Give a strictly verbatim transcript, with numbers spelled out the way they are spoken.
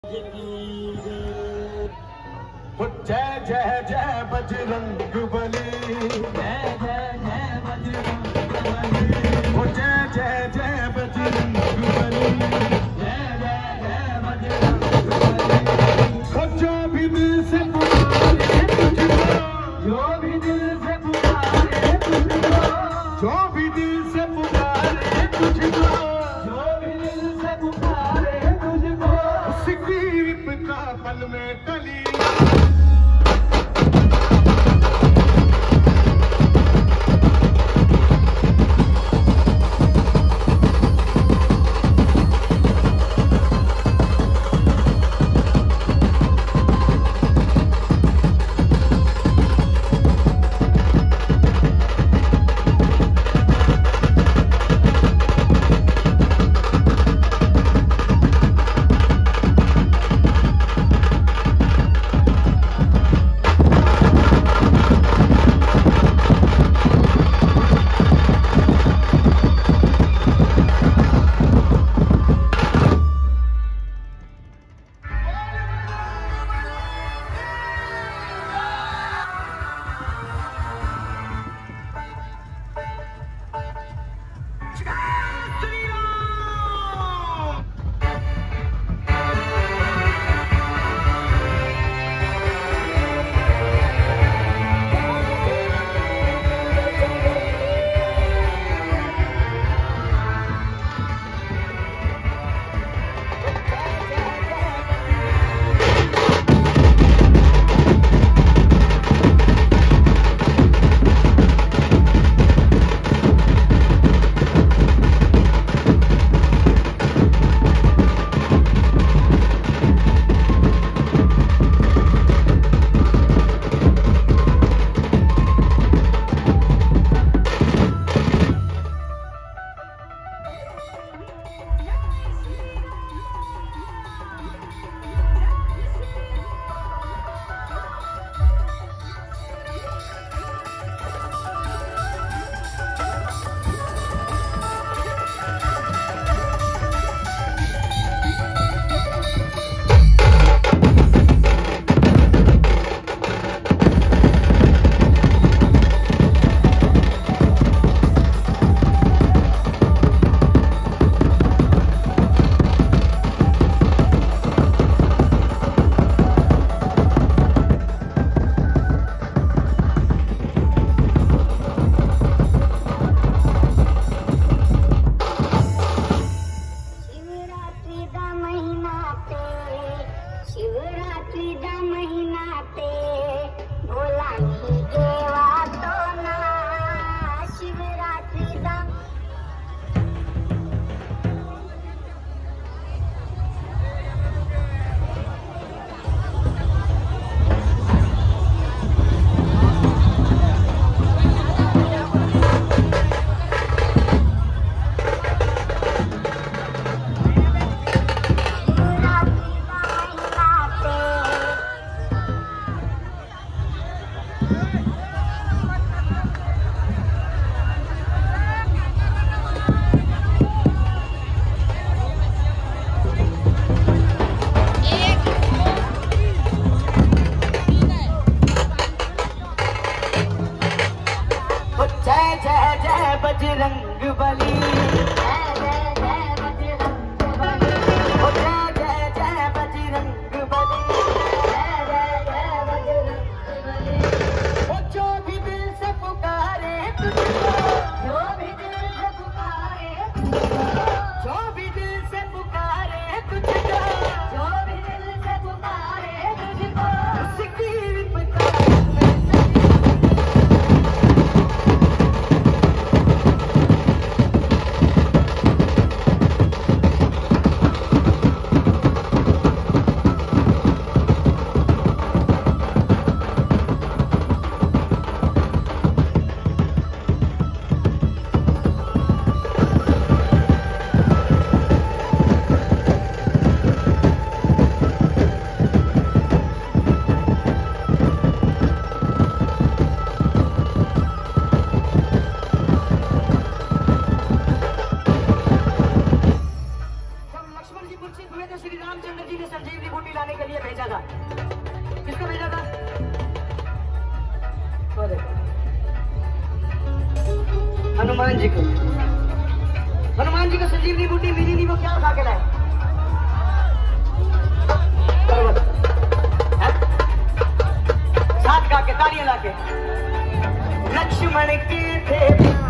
जय जय जय बजरंग बली, जय जय जय बजरंग बली, जय जय जय बजरंग बली, जय जय जय बजरंग बली। जो भी दिल से पुकारे तुझको, जो भी दिल से पुकारे तुझको, जो भी दिल से पुकारे तुझको, जो भी दिल से पुकारे तुझको, उसकी विपदा पल में टली। बूटी लाने के लिए भेजा था। किसको भेजा था? हनुमान जी को। हनुमान जी को संजीवनी बूटी मिली नहीं, वो क्या उठा के लाए? साथ गा के तालियां ला के। लक्ष्मण के थे